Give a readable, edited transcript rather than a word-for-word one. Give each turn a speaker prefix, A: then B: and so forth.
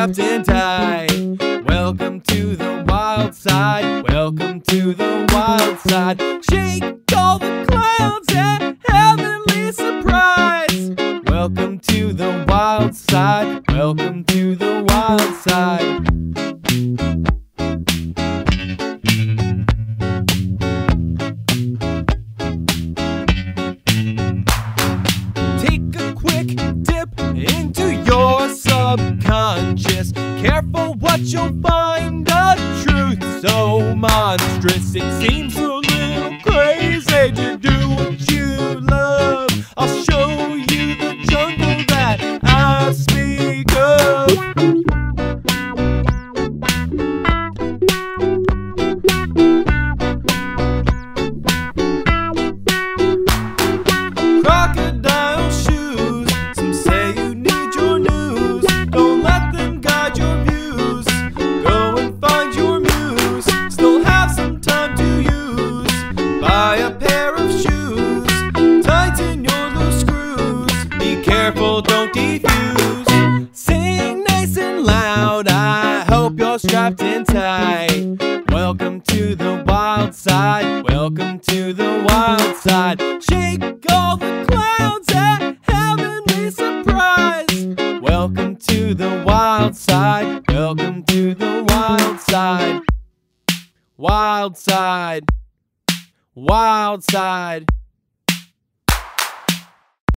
A: strapped in tight. Welcome to the wild side. Welcome to the wild side. Shake all the clouds and heavenly surprise. Welcome to the wild side. Welcome to the wild side. Take a quick dip into your subconscious. Careful what you'll find, a truth so monstrous it seems a little crazy to do what you love. I'll show you the jungle that I speak of. Crocodile shoes, some say you need your news. Don't let them guide your views. Go and find your muse. Still have some time to use. Buy a pair of shoes. Tighten your loose screws. Be careful, don't defuse. Sing nice and loud. I hope you're strapped in tight. Welcome to the wild side. Welcome to the wild side. Shake all the clouds and heavenly surprise. Welcome to the wild side. Welcome to the wild side. Wild side. Wild side.